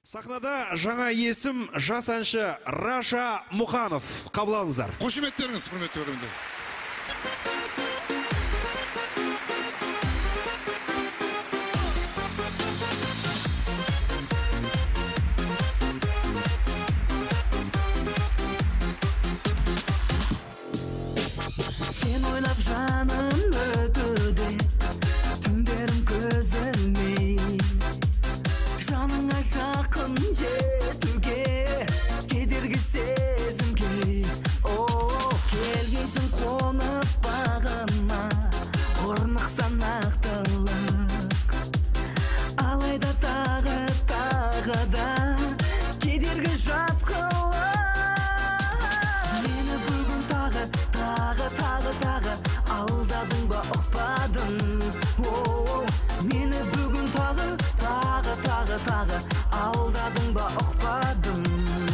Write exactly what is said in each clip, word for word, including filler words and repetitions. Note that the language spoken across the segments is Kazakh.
Сахнада жаңа есім жас әнші Раша Мұқанов. Қабыл алыңыздар. Қошеметтеріңіз, құрметті көрермендер. Сен ойлап жаным өтуде, түндерім көз ілмей, жаныңа жақын жетуге кедергі сезімге. О, келгейсің қонып бағыма, орнықсан ақтылық, алайда тағы тағы да кедергі жатқылық. Мені бүгін тағы тағы тағы тағы алдадың ба ұқпадың. О, мені бүгін тағы тағы тағы тағы алдадың ба ұқпадың.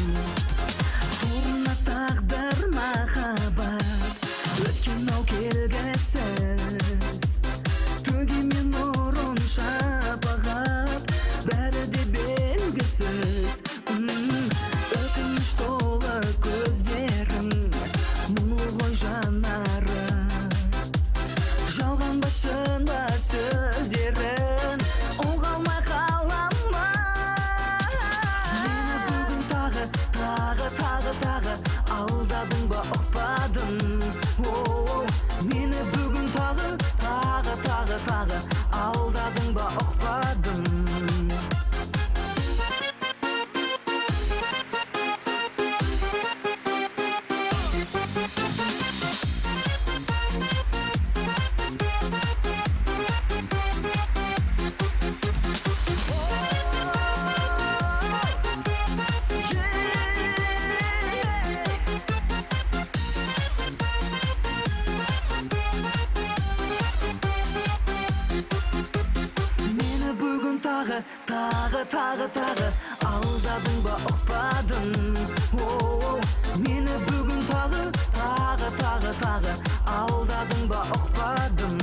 Турна тағдыр махаббат өткен ау келгісіз, төгемен нұрын шапағат бәрі де белгісіз. Өкініш толы көздерің, мұңлы ғой жанары, жалған ба шын ба сөздерін оңға алмай қалама. Мені бүгін тағы тағы тағы тағы алдадың ба ұқпадың. О, мені бүгін тағы тағы тағы тағы алдадың ба ұқпадың. Тағы, тағы, тағы алдадың ба ұқпадың. О, мені бүгін тағы, тағы, тағы, тағы алдадың ба ұқпадың.